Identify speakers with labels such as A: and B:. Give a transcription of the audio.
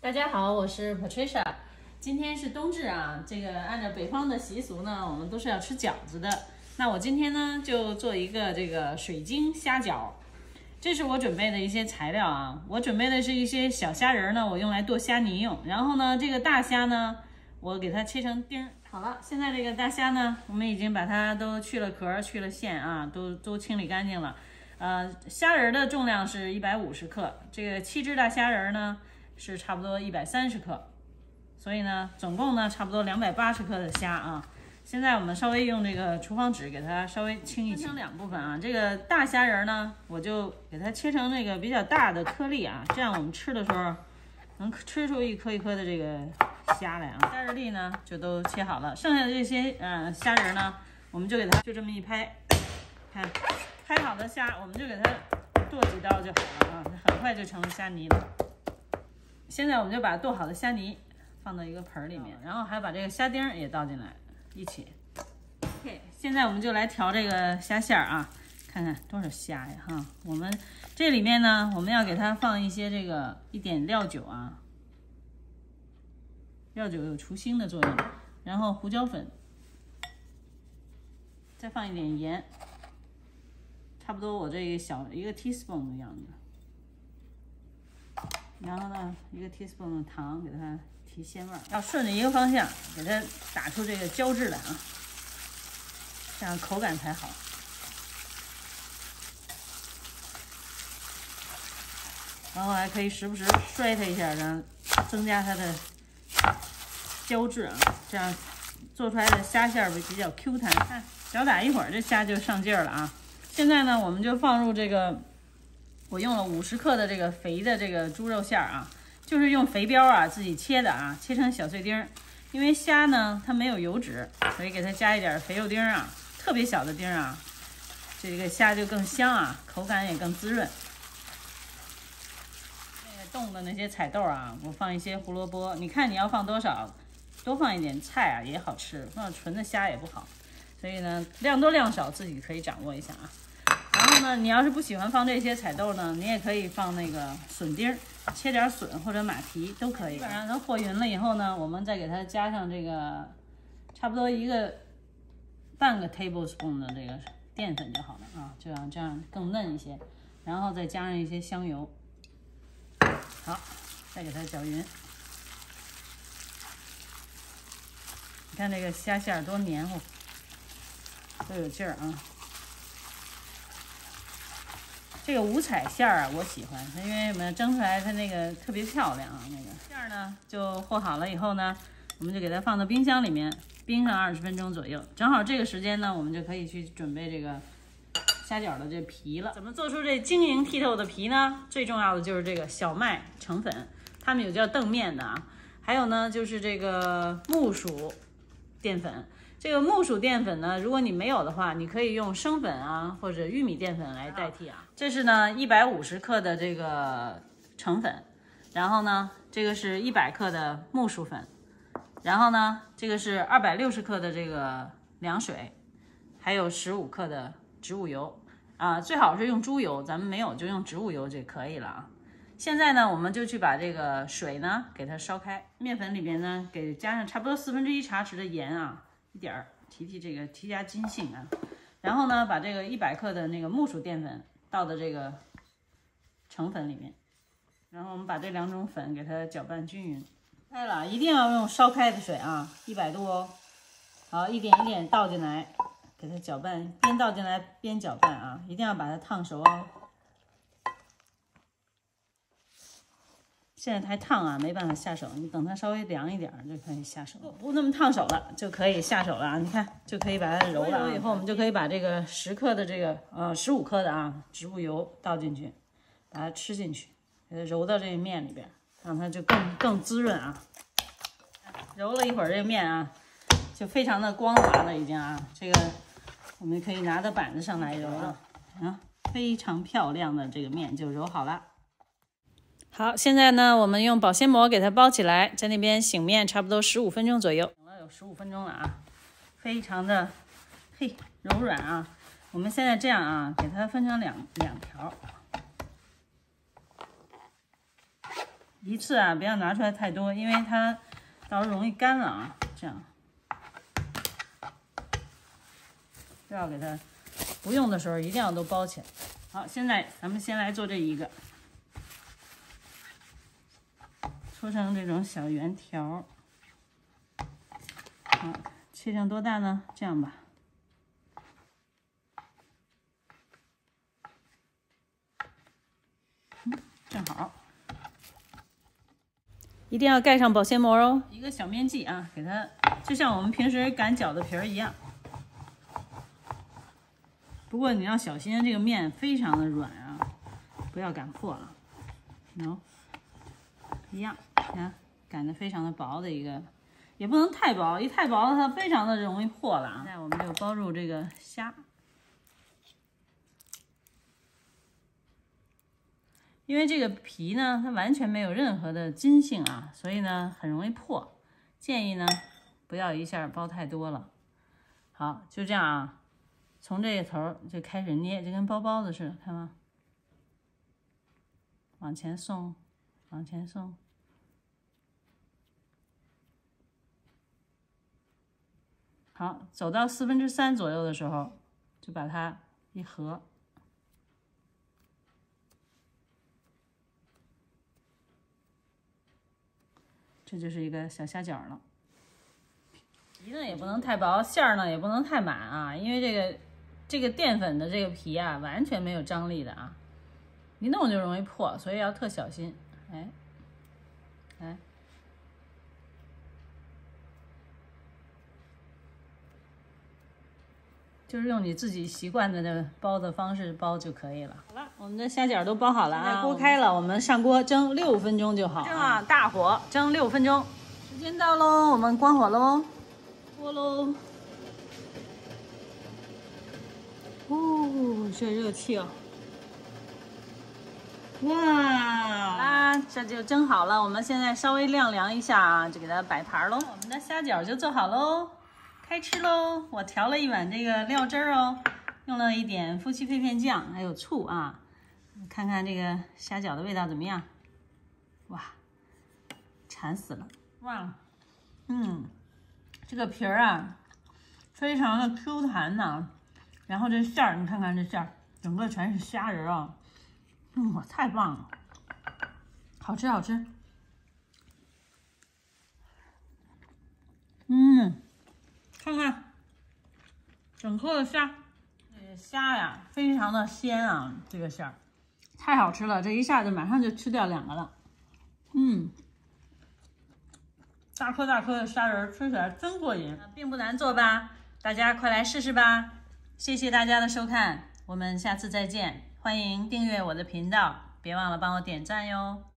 A: 大家好，我是 Patricia。今天是冬至啊，这个按照北方的习俗呢，我们都是要吃饺子的。那我今天呢就做一个这个水晶虾饺，这是我准备的一些材料啊。我准备的是一些小虾仁呢，我用来剁虾泥用。然后呢，这个大虾呢，我给它切成丁。好了，现在这个大虾呢，我们已经把它都去了壳、去了线啊，都清理干净了。虾仁的重量是150克，这个7只大虾仁呢是差不多130克，所以呢，总共呢差不多280克的虾啊。现在我们稍微用这个厨房纸给它稍微清一清，分成2部分啊。这个大虾仁呢，我就给它切成那个比较大的颗粒啊，这样我们吃的时候能吃出一颗一颗的这个虾来啊。虾仁粒呢就都切好了，剩下的这些虾仁呢，我们就给它就这么一拍，看拍好的虾，我们就给它剁几刀就好了啊，很快就成了虾泥了。现在我们就把剁好的虾泥放到一个盆里面，然后还把这个虾丁也倒进来一起。OK， 现在我们就来调这个虾馅儿啊，看看多少虾呀哈。我们这里面呢，我们要给它放一些一点料酒啊，料酒有除腥的作用，然后胡椒粉，再放一点盐，差不多我这个小一个 teaspoon 的样子。然后呢，一个 teaspoon 的糖给它提鲜味儿，要顺着一个方向给它打出这个胶质来啊，这样口感才好。然后还可以时不时摔它一下，让增加它的胶质啊，这样做出来的虾馅会比较 Q 弹。看，小打一会儿，这虾就上劲儿了啊。现在呢，我们就放入这个。我用了50克的这个肥的这个猪肉馅儿啊，就是用肥膘啊自己切的啊，切成小碎丁。因为虾呢它没有油脂，所以给它加一点肥肉丁啊，特别小的丁啊，这个虾就更香啊，口感也更滋润。那个冻的那些彩豆啊，我放一些胡萝卜，你看你要放多少，多放一点菜啊也好吃，放纯的虾也不好，所以呢量多量少自己可以掌握一下啊。然后呢，你要是不喜欢放这些彩豆呢，你也可以放那个笋丁，切点笋或者马蹄都可以。基本上它和匀了以后呢，我们再给它加上这个差不多半个 tablespoon 的这个淀粉就好了啊，这样更嫩一些。然后再加上一些香油，好，再给它搅匀。你看这个虾馅多黏糊，都有劲儿啊。这个五彩馅儿啊，我喜欢，因为我们蒸出来它那个特别漂亮啊。那个馅儿呢，就和好了以后呢，我们就给它放到冰箱里面冰上20分钟左右。正好这个时间呢，我们就可以去准备这个虾饺的这皮了。怎么做出这晶莹剔透的皮呢？最重要的就是这个小麦成粉，他们有叫澄面的啊，还有呢就是这个木薯淀粉。这个木薯淀粉呢，如果你没有的话，你可以用生粉啊或者玉米淀粉来代替啊。这是呢150克的这个成粉，然后呢这个是100克的木薯粉，然后呢这个是260克的这个凉水，还有15克的植物油啊，最好是用猪油，咱们没有就用植物油就可以了啊。现在呢，我们就去把这个水呢给它烧开，面粉里边呢给加上差不多1/4茶匙的盐啊。一点儿提加筋性啊，然后呢，把这个100克的那个木薯淀粉倒到这个成粉里面，然后我们把这2种粉给它搅拌均匀。开了，一定要用烧开的水啊，100度哦。好，一点一点倒进来，给它搅拌，边倒进来边搅拌啊，一定要把它烫熟哦。现在还烫啊，没办法下手，你等它稍微凉一点就可以下手，不那么烫手了就可以下手了啊。你看就可以把它揉了，以后我们就可以把这个10克的这个15克的啊植物油倒进去，把它吃进去，给它揉到这个面里边，让它就更滋润啊。揉了一会儿，这个面啊就非常的光滑了已经啊，这个我们可以拿到板子上来揉了啊，非常漂亮的这个面就揉好了。好，现在呢，我们用保鲜膜给它包起来，在那边醒面，差不多15分钟左右。醒了有15分钟了啊，非常的柔软啊。我们现在这样啊，给它分成两条， 一次啊，不要拿出来太多，因为它到时候容易干了啊。这样，不要给它不用的时候一定要都包起来。好，现在咱们先来做这一个，搓成这种小圆条。好，切成多大呢？这样吧。正好。一定要盖上保鲜膜哦。一个小面剂啊，给它就像我们平时擀饺子皮儿一样。不过你要小心，这个面非常的软啊，不要擀破了。喏，一样，你看擀的非常的薄的一个，也不能太薄，一太薄它非常的容易破了啊。现在我们就包入这个虾。因为这个皮呢，它完全没有任何的筋性啊，所以呢很容易破。建议呢不要一下包太多了。好，就这样啊，从这个头就开始捏，就跟包包子似的，看吗？往前送，往前送。好，走到3/4左右的时候，就把它一合。这就是一个小虾饺了。皮呢也不能太薄，馅儿呢也不能太满啊，因为这个淀粉的这个皮啊，完全没有张力的啊，一弄就容易破，所以要特小心。哎，来，就是用你自己习惯的那个包的方式包就可以了。好了，我们的虾饺都包好了啊，锅开了，我们上锅蒸6分钟就好。蒸啊，大火蒸6分钟。时间到喽，我们关火喽，锅喽。哦，这热气哦！哇，好啦，这就蒸好了。我们现在稍微晾凉一下啊，就给它摆盘喽。我们的虾饺就做好喽。开吃喽！我调了一碗这个料汁儿哦，用了一点夫妻肺片酱，还有醋啊。看看这个虾饺的味道怎么样？哇，馋死了！哇，这个皮儿啊，非常的 Q 弹呐。然后这馅儿，你看看这馅儿，整个全是虾仁啊，太棒了，好吃好吃。看看整颗的虾，这个虾呀非常的鲜啊，这个馅儿太好吃了，这一下子马上就吃掉2个了。大颗大颗的虾仁吃起来真过瘾，并不难做吧？大家快来试试吧！谢谢大家的收看，我们下次再见，欢迎订阅我的频道，别忘了帮我点赞哟。